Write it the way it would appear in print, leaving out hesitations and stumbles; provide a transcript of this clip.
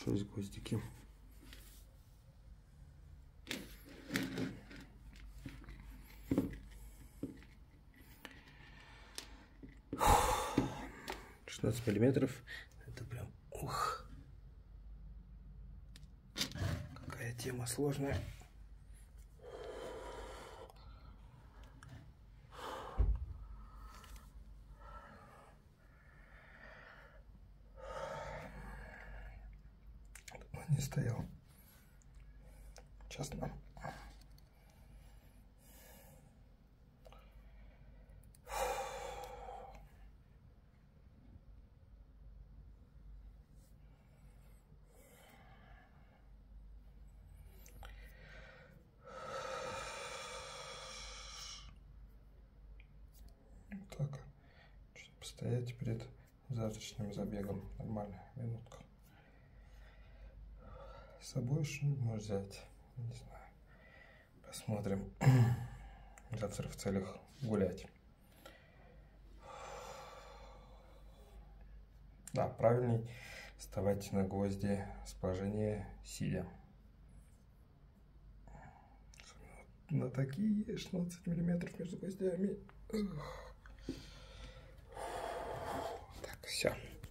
6 гвоздики. Фух. 16 миллиметров. Это прям, ух, какая тема сложная. Не стоял. Честно. Так, постоять перед завтрашним забегом. Нормально, минутка. С собой что-нибудь можешь взять? Не знаю. Посмотрим. Завтра в целях гулять. Да, правильней вставать на гвозди с положения сидя. На такие 16 миллиметров между гвоздями. Так, все.